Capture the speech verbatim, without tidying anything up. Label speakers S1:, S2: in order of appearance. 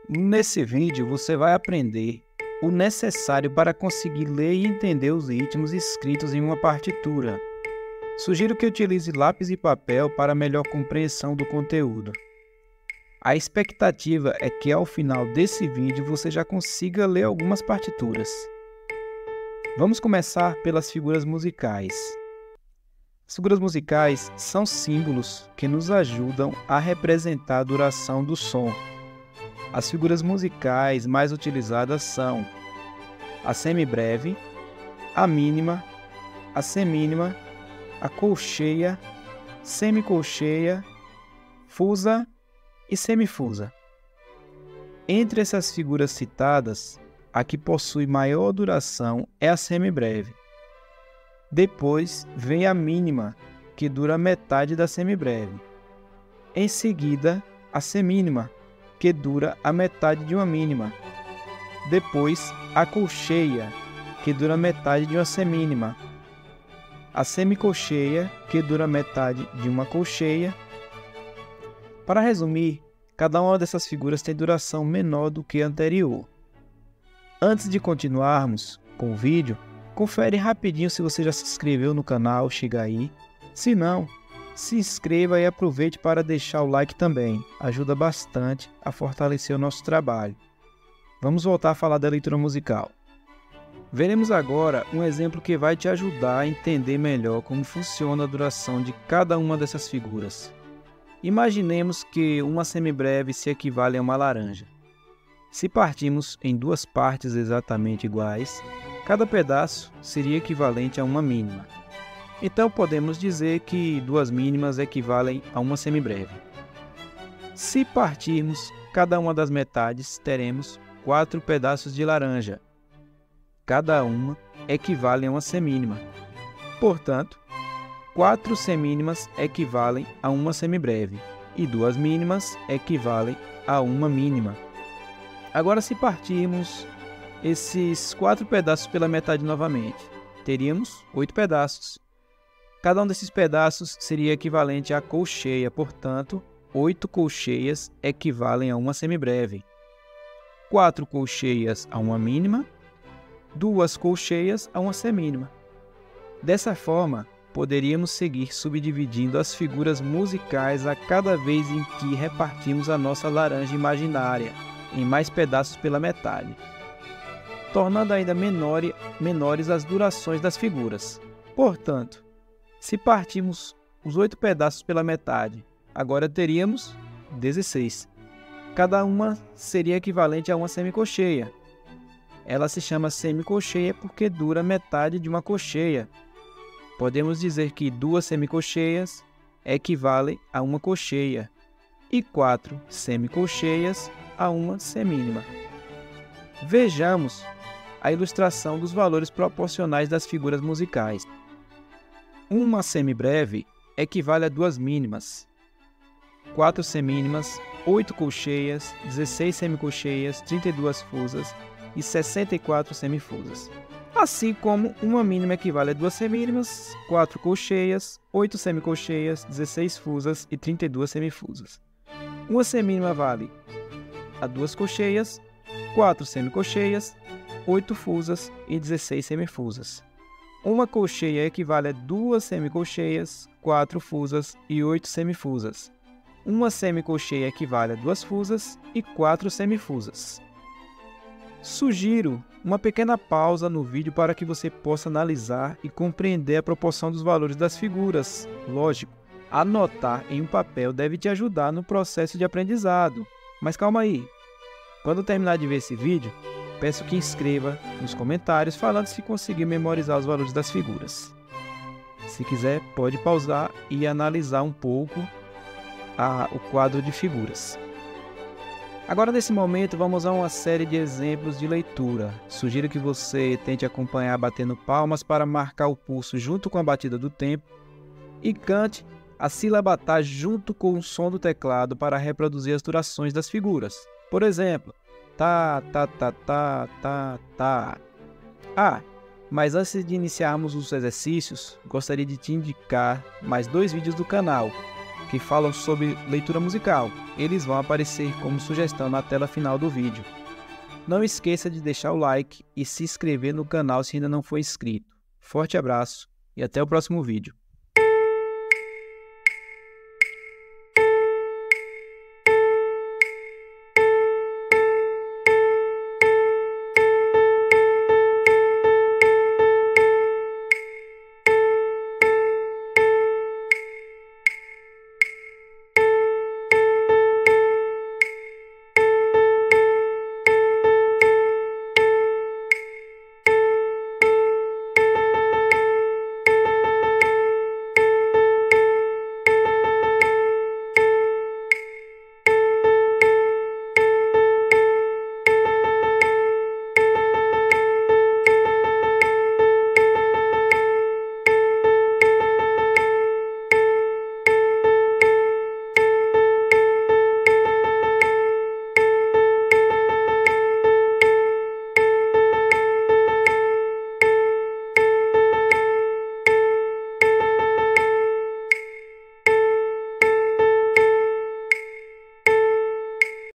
S1: Nesse vídeo você vai aprender o necessário para conseguir ler e entender os ritmos escritos em uma partitura. Sugiro que utilize lápis e papel para melhor compreensão do conteúdo. A expectativa é que ao final desse vídeo você já consiga ler algumas partituras. Vamos começar pelas figuras musicais. As figuras musicais são símbolos que nos ajudam a representar a duração do som. As figuras musicais mais utilizadas são a semibreve, a mínima, a semínima, a colcheia, semicolcheia, fusa e semifusa. Entre essas figuras citadas, a que possui maior duração é a semibreve. Depois vem a mínima, que dura metade da semibreve. Em seguida, a semínima, que dura a metade de uma mínima. Depois, a colcheia, que dura metade de uma semínima. A semicolcheia, que dura metade de uma colcheia. Para resumir, cada uma dessas figuras tem duração menor do que a anterior. Antes de continuarmos com o vídeo, confere rapidinho se você já se inscreveu no canal, chega aí. Se não, se inscreva e aproveite para deixar o like também, ajuda bastante a fortalecer o nosso trabalho. Vamos voltar a falar da leitura musical. Veremos agora um exemplo que vai te ajudar a entender melhor como funciona a duração de cada uma dessas figuras. Imaginemos que uma semibreve se equivale a uma laranja. Se partirmos em duas partes exatamente iguais, cada pedaço seria equivalente a uma mínima. Então podemos dizer que duas mínimas equivalem a uma semibreve. Se partirmos cada uma das metades, teremos quatro pedaços de laranja. Cada uma equivale a uma semínima. Portanto, quatro semínimas equivalem a uma semibreve e duas mínimas equivalem a uma mínima. Agora, se partirmos esses quatro pedaços pela metade novamente, teríamos oito pedaços. Cada um desses pedaços seria equivalente à colcheia, portanto, oito colcheias equivalem a uma semibreve. Quatro colcheias a uma mínima, duas colcheias a uma semínima. Dessa forma, poderíamos seguir subdividindo as figuras musicais a cada vez em que repartimos a nossa laranja imaginária em mais pedaços pela metade, tornando ainda menor, menores as durações das figuras. Portanto, se partirmos os oito pedaços pela metade, agora teríamos dezesseis. Cada uma seria equivalente a uma semicolcheia. Ela se chama semicolcheia porque dura metade de uma colcheia. Podemos dizer que duas semicolcheias equivalem a uma colcheia e quatro semicolcheias a uma semínima. Vejamos a ilustração dos valores proporcionais das figuras musicais. Uma semibreve equivale a duas mínimas, quatro semínimas, oito colcheias, dezesseis semicolcheias, trinta e duas fusas e sessenta e quatro semifusas. Assim como uma mínima equivale a duas semínimas, quatro colcheias, oito semicolcheias, dezesseis fusas e trinta e duas semifusas. Uma semínima vale a duas colcheias, quatro semicolcheias, oito fusas e dezesseis semifusas. Uma colcheia equivale a duas semicolcheias, quatro fusas e oito semifusas. Uma semicolcheia equivale a duas fusas e quatro semifusas. Sugiro uma pequena pausa no vídeo para que você possa analisar e compreender a proporção dos valores das figuras. Lógico, anotar em um papel deve te ajudar no processo de aprendizado. Mas calma aí, quando terminar de ver esse vídeo, peço que inscreva nos comentários falando se conseguiu memorizar os valores das figuras. Se quiser, pode pausar e analisar um pouco a, o quadro de figuras. Agora, nesse momento, vamos a uma série de exemplos de leitura. Sugiro que você tente acompanhar batendo palmas para marcar o pulso junto com a batida do tempo e cante a sílaba tá junto com o som do teclado para reproduzir as durações das figuras. Por exemplo, tá, tá, tá, tá, tá, tá. Ah, mas antes de iniciarmos os exercícios, gostaria de te indicar mais dois vídeos do canal, que falam sobre leitura musical. Eles vão aparecer como sugestão na tela final do vídeo. Não esqueça de deixar o like e se inscrever no canal se ainda não for inscrito. Forte abraço e até o próximo vídeo.